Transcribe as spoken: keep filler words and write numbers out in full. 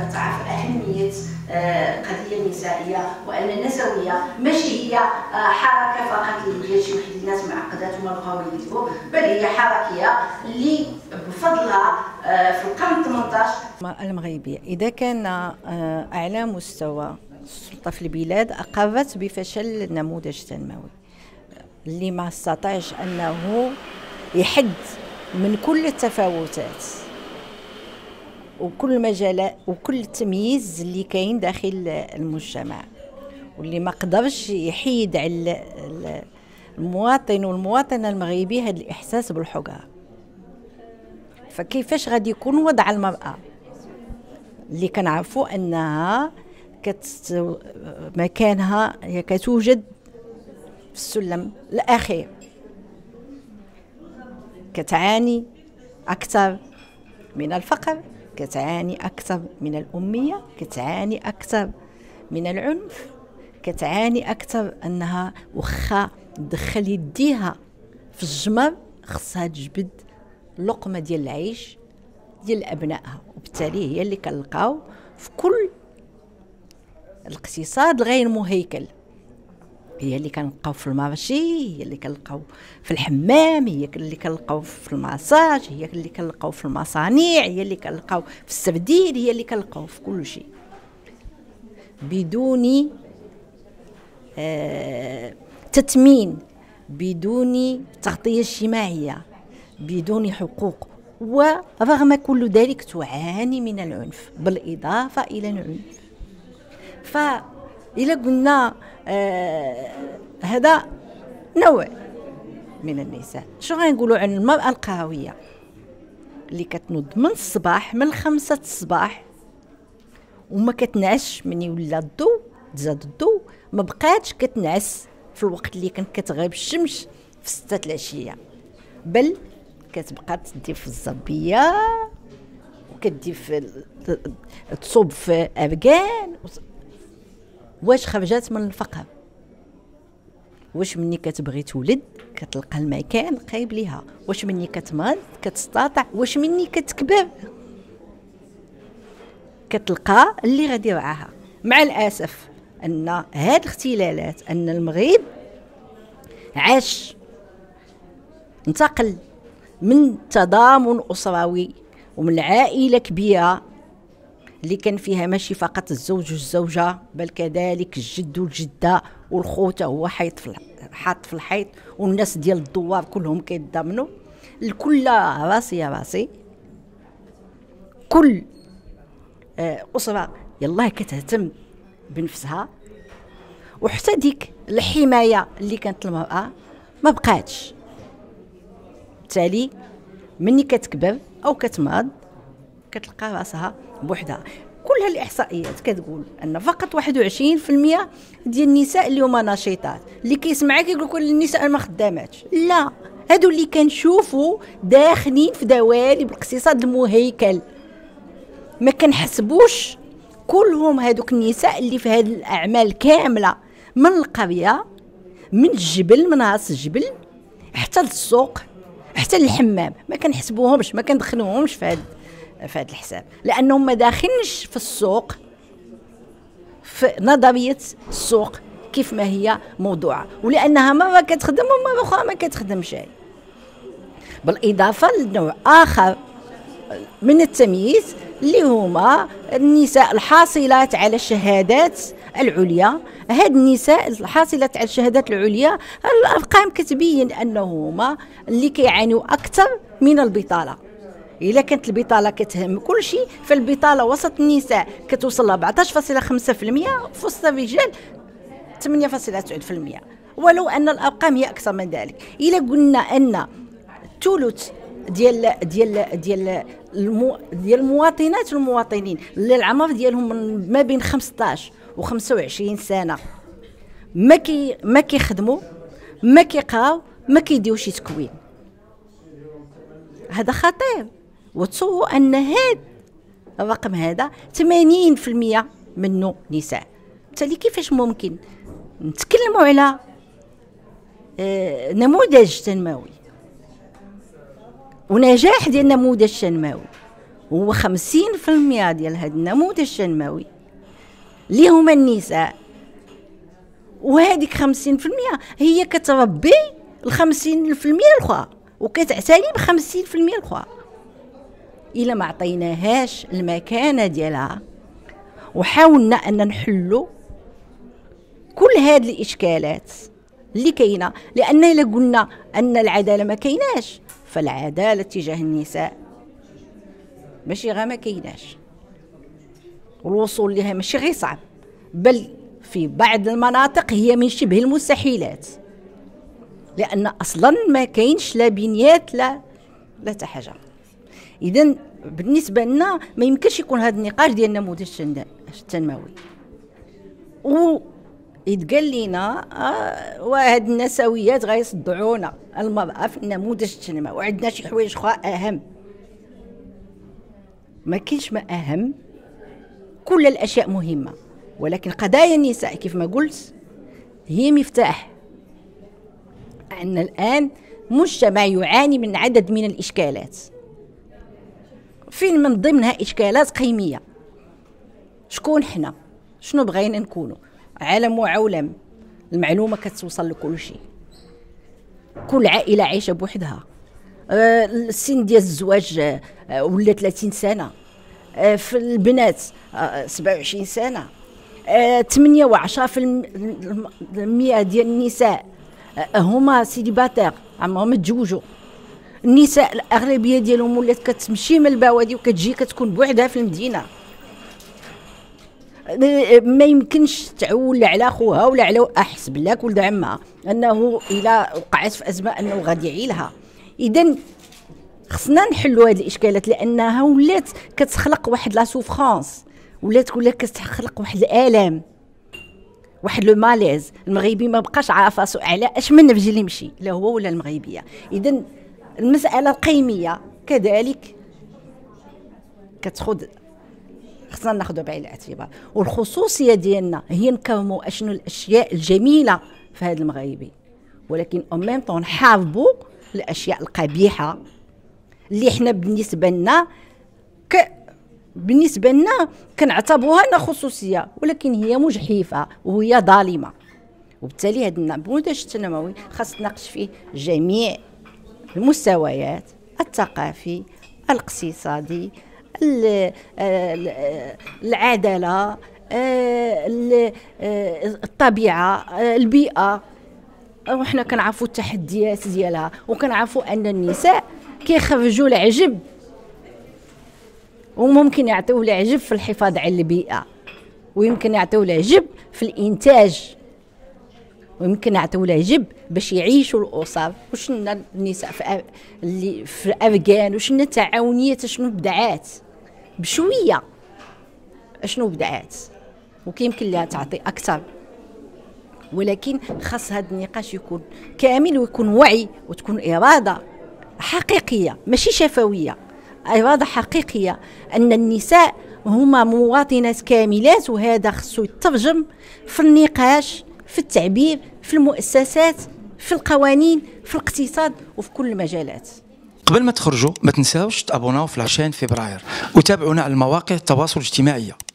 كتعرف اهميه القضيه النسائيه، وان النسويه ماشي هي حركه فقط ديال شي وحدين الناس معقدات وما بقاو يكتبوا، بل هي حركيه اللي بفضلها في القرن ثمنطاش. المغربيه اذا كان اعلى مستوى السلطه في البلاد اقرت بفشل النموذج التنموي اللي ما استطاعش انه يحد من كل التفاوتات وكل المجالات وكل التمييز اللي كاين داخل المجتمع، واللي ما قدرش يحيد على المواطن والمواطنه المغربي هذا الاحساس بالحقره. فكيفاش غادي يكون وضع المراه اللي كنعرفوا انها كت مكانها هي كتوجد في السلم الاخير، كتعاني اكثر من الفقر، كتعاني أكثر من الأمية، كتعاني أكثر من العنف، كتعاني أكثر أنها وخا تدخل يديها في الجمر خصها تجبد لقمة ديال العيش ديال أبنائها، وبالتالي هي اللي كنلقاو في كل الاقتصاد الغير مهيكل، هي اللي كنلقاو في المارشي، هي اللي كنلقاو في الحمام، هي اللي كنلقاو في الماساج، هي اللي كنلقاو في المصانع، هي اللي كنلقاو في السردين، هي اللي كنلقاو في كل شيء بدون آه تثمين، بدون تغطية اجتماعية، بدون حقوق، ورغم كل ذلك تعاني من العنف بالإضافة إلى العنف. فإذا قلنا آه هذا نوع من النساء، شو غنقولوا عن المرأة القهوية اللي كتنوض من الصباح من خمسة الصباح وما كتنعش من يولى الضو تزاد الضو، ما بقاتش كتنعس في الوقت اللي كانت كتغيب الشمس في ستة العشية، بل كتبقى تدي في الزربية وكدي في تصوب في أركان. واش خرجات من الفقر؟ واش مني كتبغي تولد كتلقى المكان قريب ليها؟ واش مني كتمرض كتستطع؟ واش مني كتكبر كتلقى اللي غادي يرعاها؟ مع الاسف ان هاد الاختلالات ان المغرب عاش انتقل من تضامن اسروي ومن عائله كبيره اللي كان فيها ماشي فقط الزوج والزوجه بل كذلك الجد والجده والخوته هو حيط في حاط في الحيط والناس ديال الدوار كلهم كيتضامنوا، الكل راسي يا راسي، كل اسره يلاه كتهتم بنفسها، وحتى ديك الحمايه اللي كانت المراه ما بقاتش. بالتالي مني كتكبر او كتمرض كتلقى راسها بوحدها. كل هالاحصائيات كتقول ان فقط واحد وعشرين بالمئة ديال النساء اليوم نشيطات. اللي كيسمعك يقول كل النساء ما خداماتش، لا، هادو اللي كنشوفوا داخلين في دوالب الاقتصاد المهيكل، ما كنحسبوش كلهم هادوك النساء اللي في هذه الاعمال كامله، من القريه، من الجبل، من راس الجبل حتى للسوق حتى للحمام، ما كنحسبوهمش، ما كندخلوهمش في هذا في هذا الحساب، لانهم ما داخلينش في السوق في نظريه السوق كيف ما هي موضوعه، ولانها مره كتخدم ومره اخرى ما كتخدمش. بالاضافه لنوع اخر من التمييز اللي هما النساء الحاصلات على الشهادات العليا. هاد النساء الحاصلات على الشهادات العليا الارقام كتبين انهما اللي كيعانيوا اكثر من البطاله. إلا كانت البطالة كتهم كل شيء، فالبطالة وسط النساء كتوصل ل أربعطاش فاصلة خمسة بالمئة وفي وسط الرجال ثمانية فاصلة تسعة بالمئة، ولو أن الأرقام هي أكثر من ذلك. إلا قلنا أن ثلث ديال ديال ديال المو ديال المواطنات والمواطنين اللي العمر ديالهم من ما بين خمسطاش و خمسة وعشرين سنة ما كي ما كيخدموا، ما كيقراو، ما كيديو شي تكوين، هذا خطير. وتصوروا ان هذا الرقم هذا ثمانين بالمئة منه نساء. بالتالي كيفاش ممكن نتكلموا على نموذج تنموي ونجاح ديال النموذج التنموي هو خمسين في المية ديال هذا النموذج التنموي اللي هما النساء، وهذيك خمسين في المية هي كتربي الخمسين في المية الأخرى وكتعتني بخمسين في المية الأخرى. إلا ما عطيناهاش المكانة ديالها وحاولنا أن نحلو كل هذه الإشكالات اللي كاينة، لأن إلا قلنا أن العدالة ما كايناش فالعدالة تجاه النساء ماشي غير ما كايناش، والوصول لها ماشي غير صعب، بل في بعض المناطق هي من شبه المستحيلات، لأن أصلا ما كاينش لا بنيات لا لا حتى حاجة. إذن بالنسبة لنا ما يمكنش يكون هذا النقاش ديال النموذج التنموي ويتقال لنا آه وهاد النسويات غيصدعونا المرأة في النموذج التنموي وعندنا شي حوايج أخرى أهم. ما كاينش ما أهم، كل الأشياء مهمة، ولكن قضايا النساء كيف ما قلت هي مفتاح. عندنا الآن مجتمع يعاني من عدد من الإشكالات، فين من ضمنها إشكالات قيمية. شكون حنا؟ شنو بغينا نكونوا؟ عالم وعولم، المعلومة كتوصل لكل شيء، كل عائلة عايشة بوحدها، أه السن ديال الزواج أه ولا ثلاثين سنة، أه في البنات أه سبعة وعشرين سنة، أه ثمانية وعشرة في المية ديال النساء أه هما سيليباتير عمرهم تزوجوا. النساء الأغلبية ديالهم ولات كتمشي من البوادي وكتجي كتكون بوحدها في المدينة، ما يمكنش تعول على خوها ولا على احسب لك ولد عمها انه الا وقعت في ازمه انه غادي يعيلها. اذا خصنا نحلوا هذه الاشكالات لانها ولات كتخلق واحد لا سوفرانس، ولات ولا كتخلق واحد الالم، واحد لو ماليز. المغربي ما بقاش عارف راسو على اش من نفس اللي يمشي لا هو ولا المغربيه. اذا المساله القيميه كذلك كتاخذ خصنا ناخذها بعين الاعتبار، والخصوصيه ديالنا هي نكرموا اشنو الاشياء الجميله في هذا المغربي، ولكن او ميم طون نحاربوا الاشياء القبيحه اللي حنا بالنسبه لنا ك بالنسبه لنا كنعتبروها انها خصوصيه، ولكن هي مجحفه وهي ظالمه. وبالتالي هذا النموذج التنموي خاص تناقش فيه جميع المستويات، الثقافي، الاقتصادي، العدالة، الطبيعة، البيئة. وحنا كنعرفوا التحديات ديالها، وكنعرفوا أن النساء كيخرجوا العجب وممكن يعطيو العجب في الحفاظ على البيئة، ويمكن يعطيو العجب في الإنتاج، ويمكن يعطيو العجب باش يعيشوا الأسر. وشنا النساء في اللي في أفغان وشنا التعاونيات شنو بدعات بشويه اشنو بدعات وكيمكن لها تعطي اكثر، ولكن خاص هذا النقاش يكون كامل ويكون وعي وتكون اراده حقيقيه ماشي شفويه، اراده حقيقيه ان النساء هما مواطنات كاملات، وهذا خصو يترجم في النقاش، في التعبير، في المؤسسات، في القوانين، في الاقتصاد وفي كل المجالات. قبل ما تخرجوا ما تنساوش تابوناو في عشرين فبراير وتابعونا على المواقع التواصل الاجتماعي.